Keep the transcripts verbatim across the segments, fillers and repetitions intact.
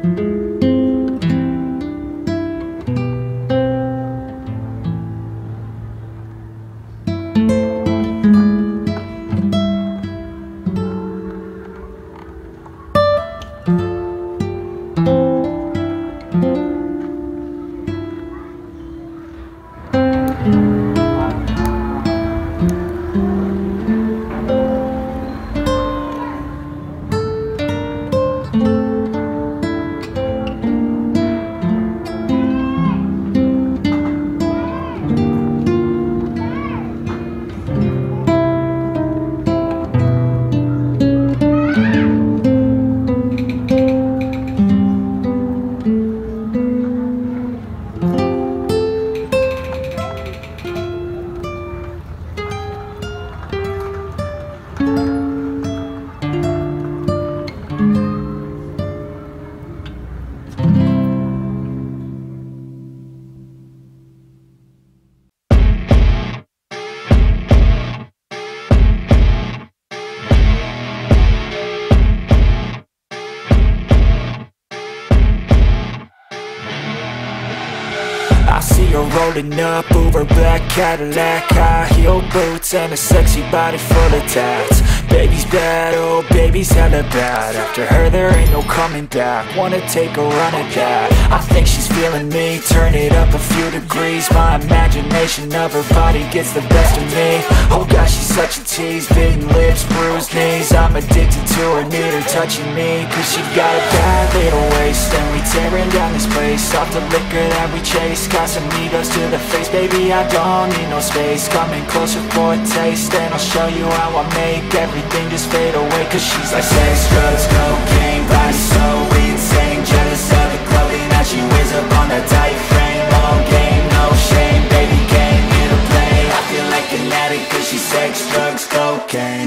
Rolling up, Uber black Cadillac, high heel boots and a sexy body full of tats. Baby's bad, oh baby's hella bad. After her there ain't no coming back. Wanna take a run at that. I think she's feeling me, turn it up a few degrees. My imagination of her body gets the best of me. Oh gosh, she's such a tease, bitten lips, bruised knees. I'm addicted to her, need her touching me, cause she got a bad little waist. And we tearing down this place, off the liquor that we chase. Casamigos to the face, baby I don't need no space. Coming closer for a taste, and I'll show you how I make everything just fade away. Cause she's like sex, drugs, cocaine, body so insane. Jealous of the clothing that she wears up on that tight frame. All game, no shame, baby came here to play. I feel like an addict cause she's sex, drugs, cocaine.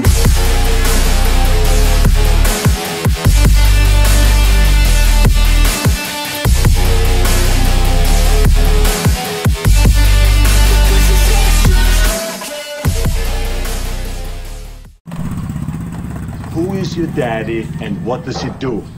Who is your daddy and what does he do?